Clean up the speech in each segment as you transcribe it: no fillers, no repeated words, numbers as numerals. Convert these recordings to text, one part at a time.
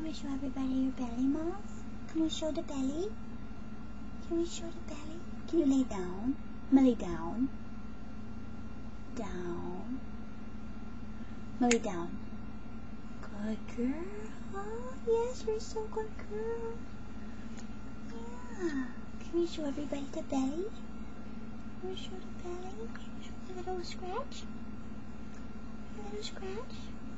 we show everybody your belly, Moth? Can we show the belly? Can we show the belly? Can you lay down? Mully, down. Down. Mully, down. Good girl. Oh, yes, you're so good girl. Yeah. Can we show everybody the belly? Can we show the belly? Can we show the little scratch? A little scratch?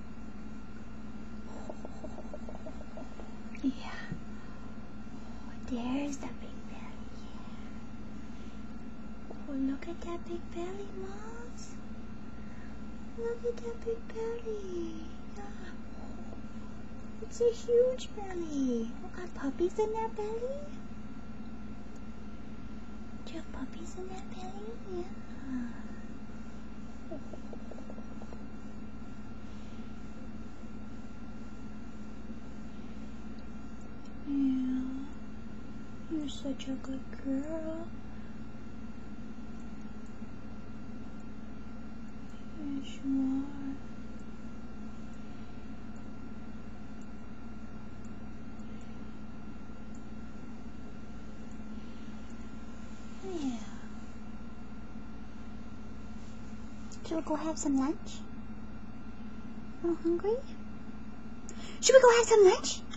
Yeah. Oh, there's the big belly. Yeah. Oh, look at that big belly, Moss. Look at that big belly. Yeah. It's a huge belly. Oh, got puppies in that belly? Do you have puppies in that belly? Yeah. Yeah. You're such a good girl. Yes, you are. Yeah. Should we go have some lunch? Are you hungry? Should we go have some lunch?